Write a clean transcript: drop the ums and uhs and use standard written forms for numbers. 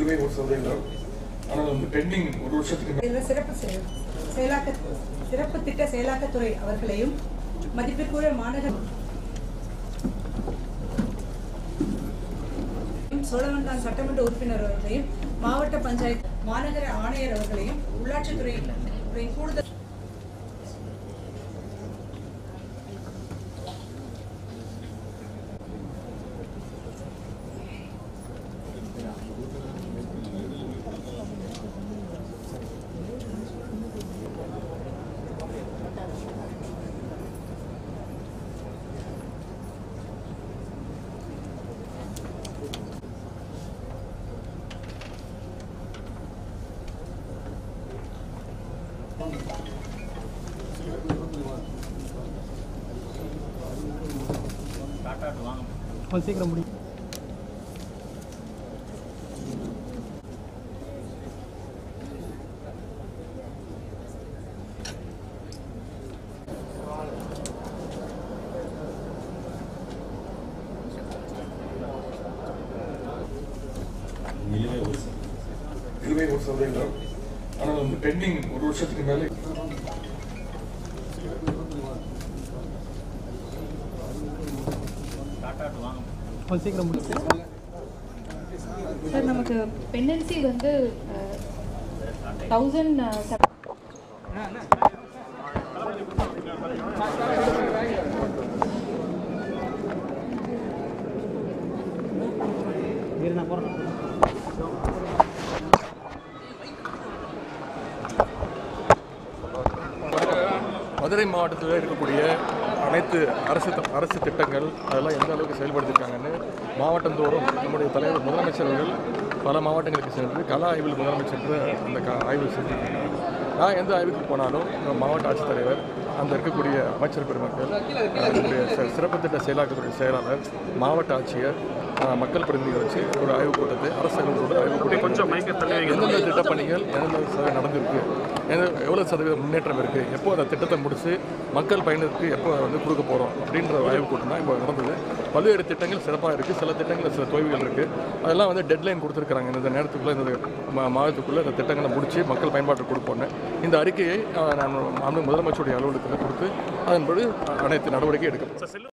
இதுவே ஒரு சதவீதம். ஆனால் வந்து பெண்டிங் ஒரு வருஷத்துக்கு சிறப்பு திட்ட செயலாக்கத்துறை அவர்களையும் மதிப்பிற்குரிய மாநகர சோழவந்தான் சட்டமன்ற உறுப்பினர் அவர்களையும் மாவட்ட பஞ்சாயத்து மாநகர ஆணையர் அவர்களையும் உள்ளாட்சித்துறை கூடுதல் சீக்கிரம் முடியும். இதுவே ஒரு சதவீதம். ஆனால் வந்து பெண்டிங் ஒரு வருஷத்துக்கு மேலே சீக்கிரம் முடியும். சார் நமக்கு பெண்டன்சி வந்து 1000 மதுரை மாவட்டத்தில் இருக்கக்கூடிய அனைத்து அரசு திட்டங்கள் அதெல்லாம் எந்த அளவுக்கு செயல்படுத்தியிருக்காங்கன்னு மாவட்டந்தோறும் நம்முடைய தலைவர் முதலமைச்சர்கள் பல மாவட்டங்களுக்கு சென்று கள ஆய்வில் முதலமைச்சர் அந்த ஆய்வு செஞ்சுருக்காங்க. நான் எந்த ஆய்வுக்கு போனாலும் மாவட்ட ஆட்சித்தலைவர், அந்த இருக்கக்கூடிய அமைச்சர் பெருமக்கள், நம்முடைய சிறப்பு திட்ட செயலாக்கத்துறை செயலாளர், மாவட்ட ஆட்சியர், மக்கள் பிரதிநிதிகள் வச்சு ஒரு ஆய்வுக் கூட்டத்தை அரசுகளோட ஆய்வுக் கூட்டம் எந்தெந்த திட்டப்பணிகள் எந்தெந்த சதவீதம் நடந்திருக்கு, எவ்வளோ சதவீதம் முன்னேற்றம் இருக்குது, எப்போ அந்த திட்டத்தை முடித்து மக்கள் பயனுக்கு எப்போ வந்து கொடுக்க போகிறோம் அப்படின்ற ஆய்வுக் கூட்டம் தான் இப்போ நடந்தது. பல்வேறு திட்டங்கள் சிறப்பாக இருக்குது, சில திட்டங்களில் சில தொய்வுகள் இருக்குது. அதெல்லாம் வந்து டெட்லைன் கொடுத்துருக்குறாங்க. இந்த நேரத்துக்குள்ளே இந்த மாதத்துக்குள்ளே இந்த திட்டங்களை முடித்து மக்கள் பயன்பாட்டுக்கு கொடுப்போன்னு இந்த அறிக்கையை நான் முதலமைச்சருடைய அலுவலகத்தில் கொடுத்து அதன்படி அனைத்து நடவடிக்கை எடுக்கப்படும்.